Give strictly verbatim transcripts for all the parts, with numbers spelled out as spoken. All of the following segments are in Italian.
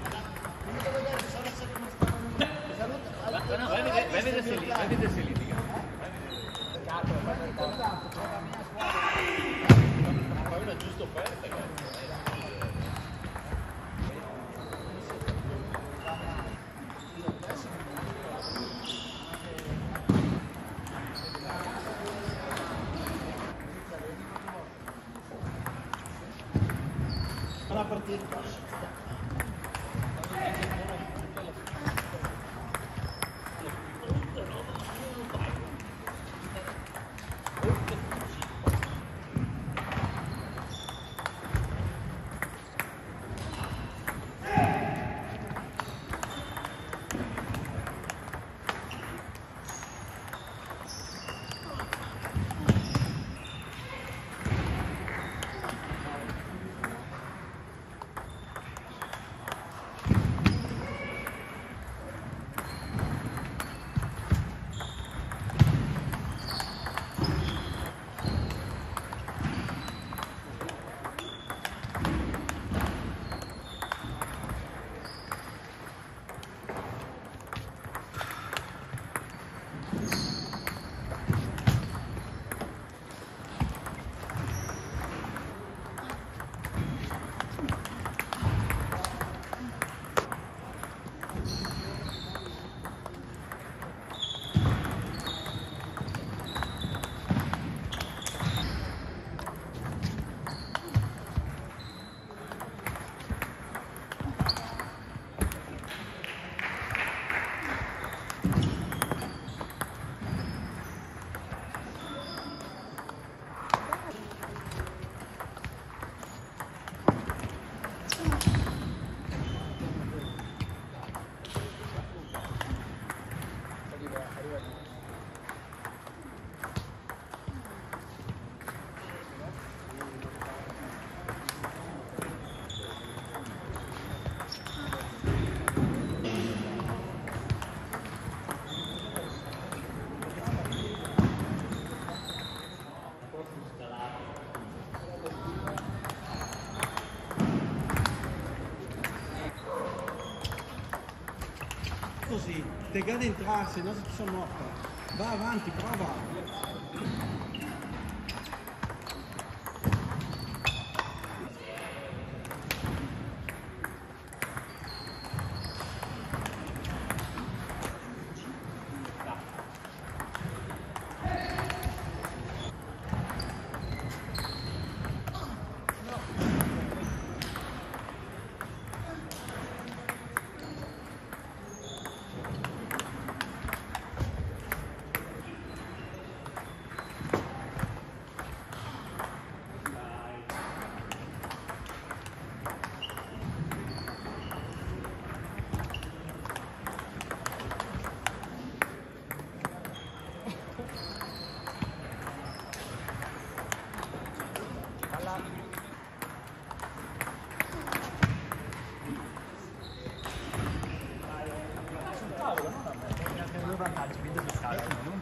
Vai a vedere se lì, vai a vedere se lì. Fai una giusta offerta, la partita. Così, te gradi entrarsi, no se ti sono morta. Va avanti, prova. Vantaggi, vedo che scalano, non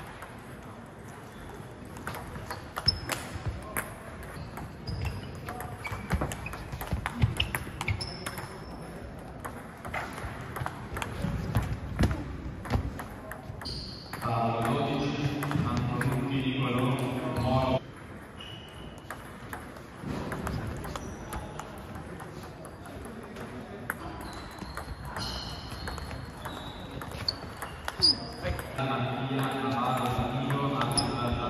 La mattina a Valentino a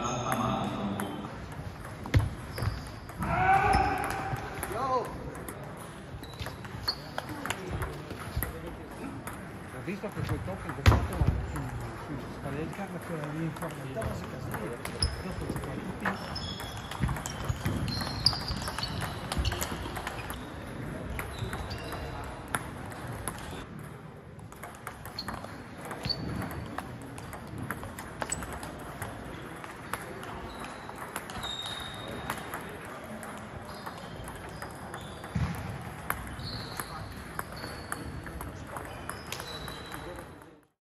Ho visto che quel tocco è fatto su, su scaletta, che era lì in forma di tavola, si casava, dopo ci fa tutti.